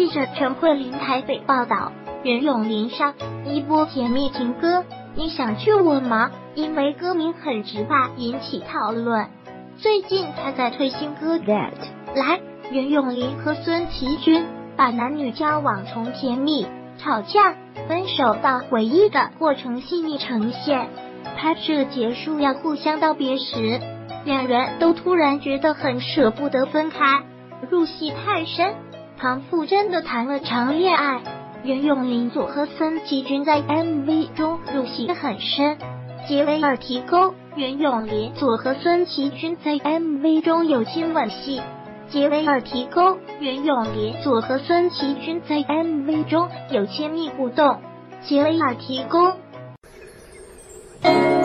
记者陈慧琳台北报道，袁咏琳上一波甜蜜情歌，你想去我吗？因为歌名很直白，引起讨论。最近她在推新歌《That》，来，袁咏琳和孙奇君把男女交往从甜蜜、吵架、分手到回忆的过程细腻呈现。拍摄结束要互相道别时，两人都突然觉得很舍不得分开，入戏太深。庞馥甄的谈了场恋爱，袁咏琳组合孙奇君在 MV 中入戏很深。结尾耳提勾，袁咏琳组合孙奇君在 MV 中有亲吻戏。结尾耳提勾，袁咏琳组合孙奇君在 MV 中有亲密互动。结尾耳提勾。